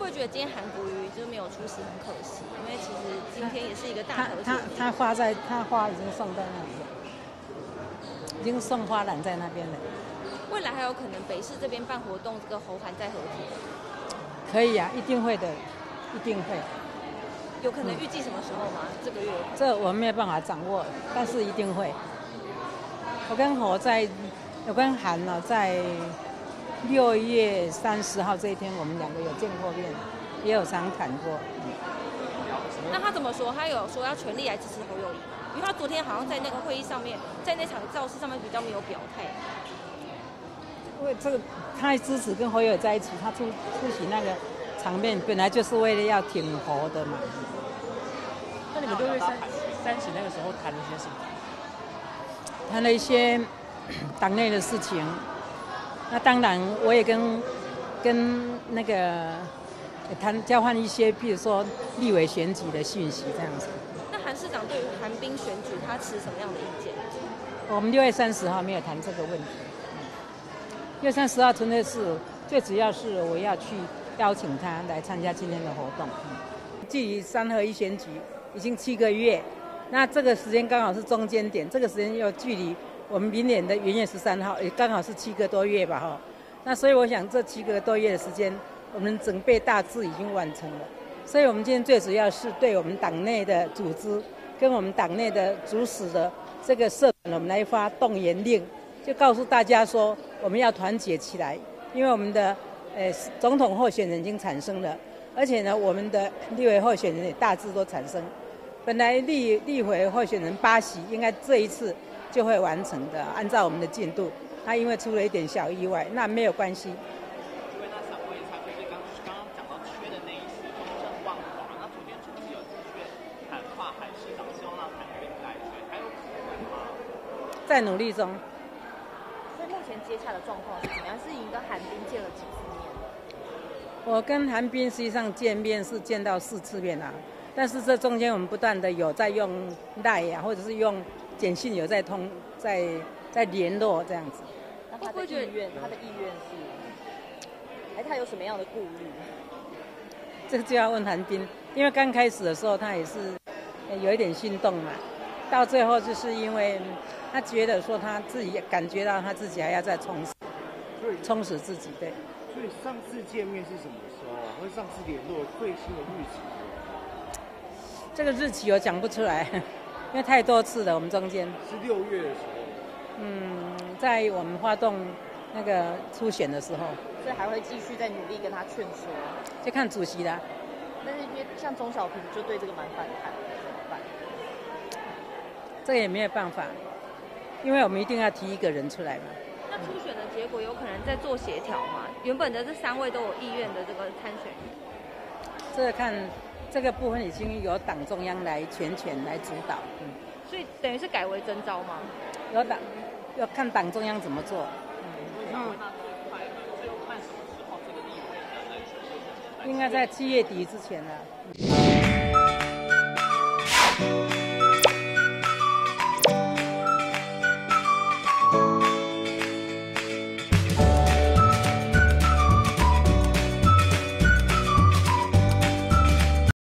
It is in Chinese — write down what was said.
不会觉得今天韩国瑜就没有出席很可惜？因为其实今天也是一个大和解。 他花已经送在那里了，已经送花篮在那边了。 未来还有可能北市这边办活动，这个侯韩再合体？ 可以啊，一定会的，一定会。 有可能预计什么时候吗？这个月？ 这我没有办法掌握，但是一定会。我跟韩呢，在6月30号这一天，我们2个有见过面，也有常谈过。 那他怎么说？他有说要全力来支持侯友宜吗？因为他昨天好像在那个会议上面，在那场造势上面比较没有表态。 因为这个他支持跟侯友宜在一起，他出席那个场面，本来就是为了要挺侯的嘛。 那你们6月30那个时候谈了些什么？ 谈了一些党内的事情。那当然，我也跟那个交换一些，譬如说立委选举的讯息这样子。 那韩市长对于韩冰选举，他持什么样的意见？ 我们6月30号没有谈这个问题。6月30号纯粹是最主要是我要去邀请他来参加今天的活动。距离3合1选举已经7个月，那这个时间刚好是中间点，这个时间又距离我们明年的元月13号也刚好是7个多月吧哈。那所以我想这7个多月的时间，我们准备大致已经完成了。所以我们今天最主要是对我们党内的组织跟我们党内的主使的这个社团，我们来发动员令，就告诉大家说我们要团结起来，因为我们的总统候选人已经产生了，而且呢我们的立委候选人也大致都产生。本来立委候选人8席应该这一次就会完成的，按照我们的进度，他因为出了一点小意外，那没有关系。 因为那场会议，就是刚刚讲到缺的那一席中正万华，那昨天陈时有继续喊话韩市长，希望让韩冰改选，还有可能吗？ 在努力中。 所以目前接洽的状况是怎么样？是已经跟韩冰见了几次面？ 我跟韩冰实际上见面是见到4次面啊，但是这中间我们不断的有在用LINE或者是用简讯有在联络这样子。 那他的意愿是，还是他有什么样的顾虑？ 这个就要问韩冰，因为刚开始的时候他也是有一点心动嘛，到最后就是因为他觉得说他自己感觉到他自己还要再充实自己，对。 所以上次见面是什么时候啊？或者上次联络最新的日期？ 这个日期我讲不出来，因为太多次了，我们中间。 是6月的时候。 在我们发动那个初选的时候。 所以还会继续再努力跟他劝说。 就看主席啦。 但是因为像钟小平就对这个蛮反弹，怎么办？ 这个也没有办法，因为我们一定要提一个人出来嘛。 那初选的结果有可能在做协调嘛？原本的这3位都有意愿的这个参选人。 这个看这个部分已经由党中央来全权来主导。 所以等于是改为征召吗？ 要看党中央怎么做。应该在7月底之前了。